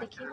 देखिए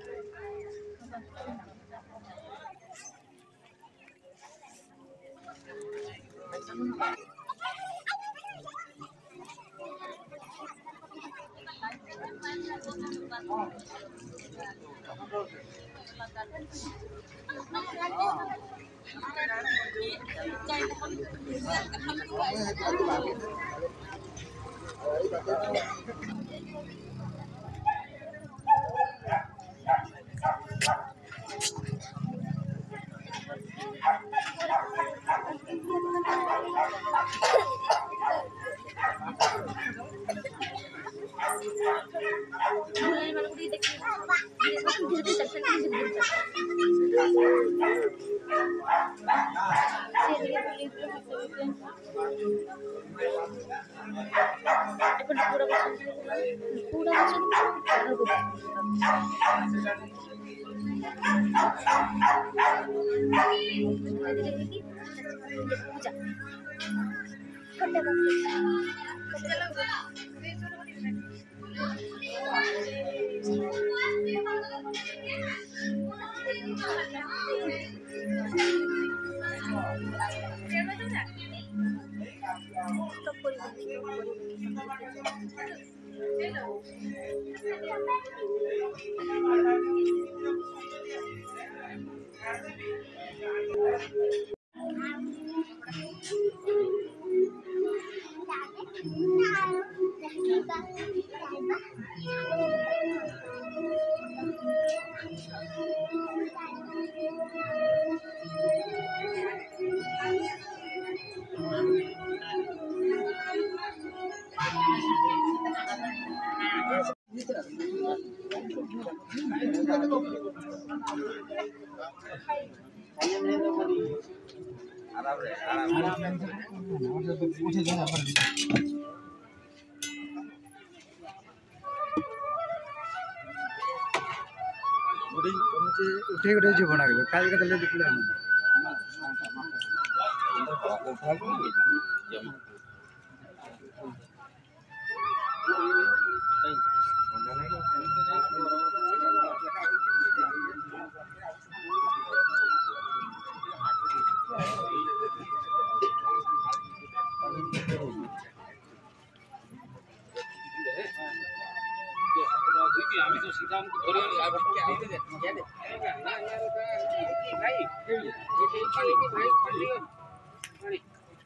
उठे उठे जीवन आगे काल के तले दिखला আমি তো सीधा हमको धोरी आगे क्या है क्या दे भाई ये पानी की भाई पानी पानी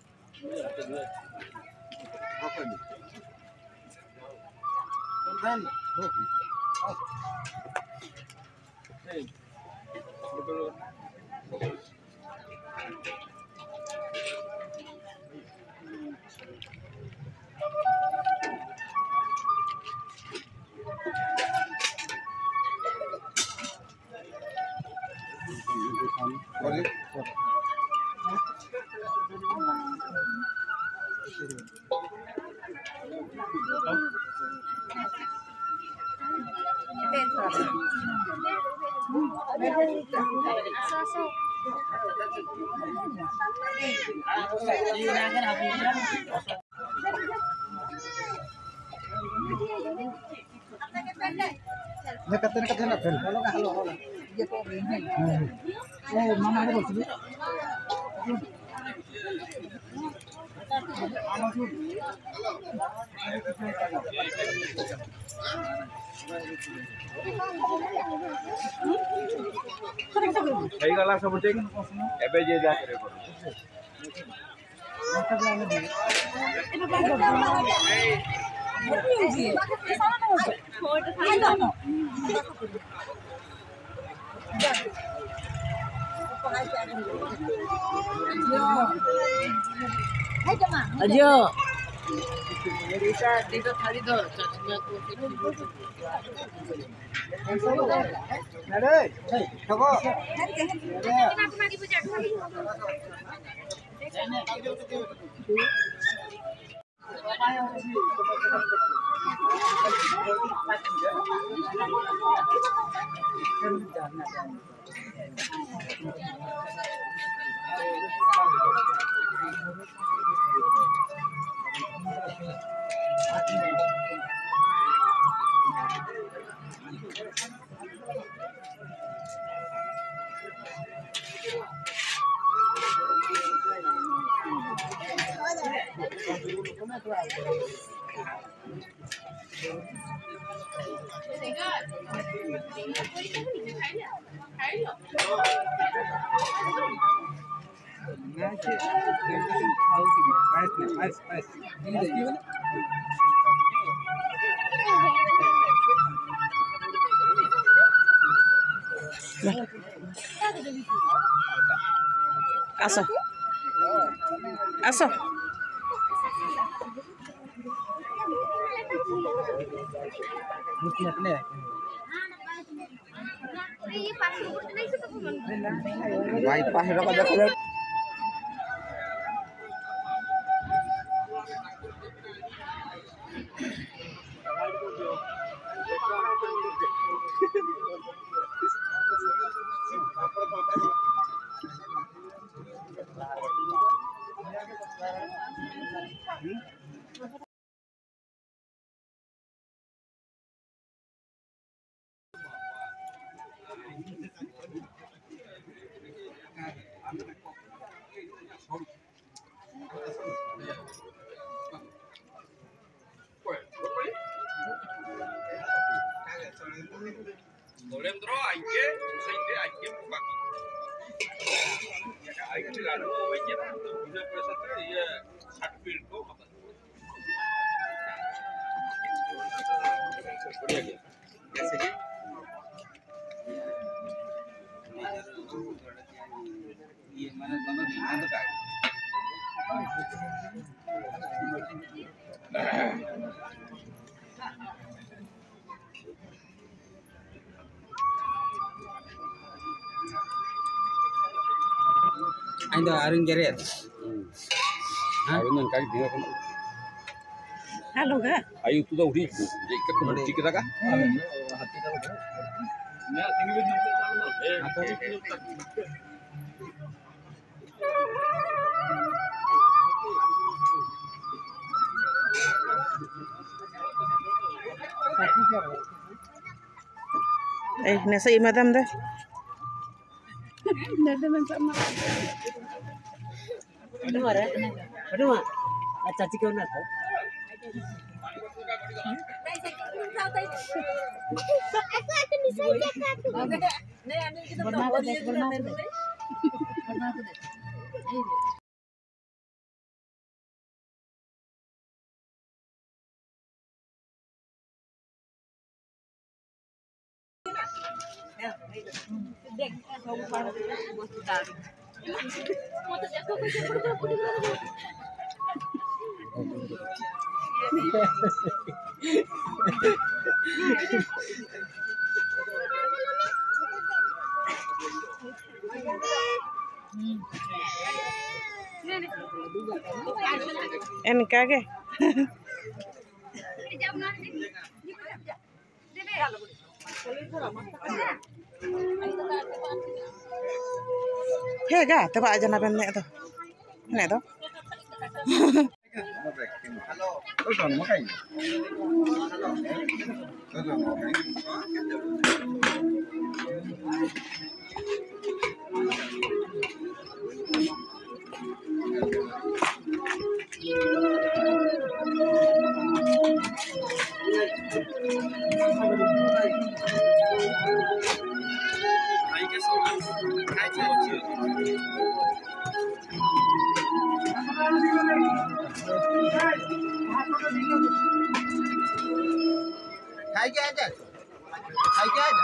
अपन प्रधान kata nak bel kalau enggak halo dia kok ini mama ada sini सही गला सब ठीक एबे जे जा करे अजो Dito tadi tuh cacingnya tuh. Ada, coba. Aso. Aso. Vai pahira ka dakala. Dentro hay que bagi. Hay que lalu aja bisa persatu ya hardware ko apa. कैसे जी ये मैंने दोनों दिखा दो का Ando arung jeret. Arun nang kaki dia kan. Halo ga. Ayu tu dah udah ikat kemudian kita kan. Hati ka ba? Ya, tinggi Nasa madam dah. Aduh, चाची क्यों ना था? Enak ke? Hei ga, tebak aja naben nek tu. Nek tu. Ôi còn một cái. Khai cái aja. Khai cái aja.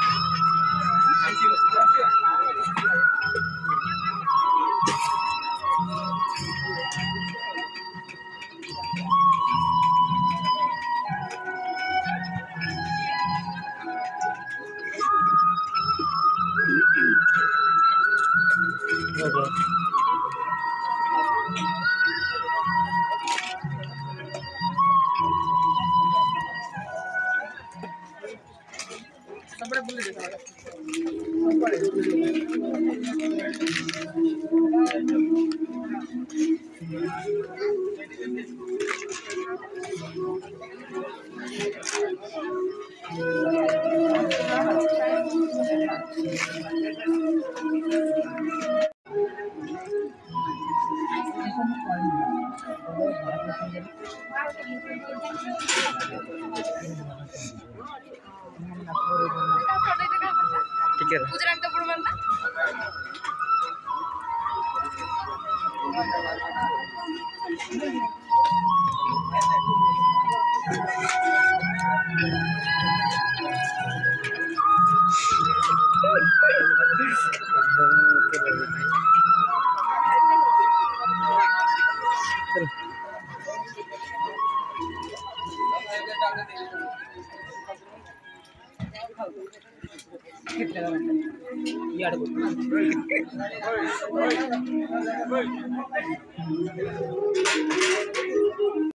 ठीक है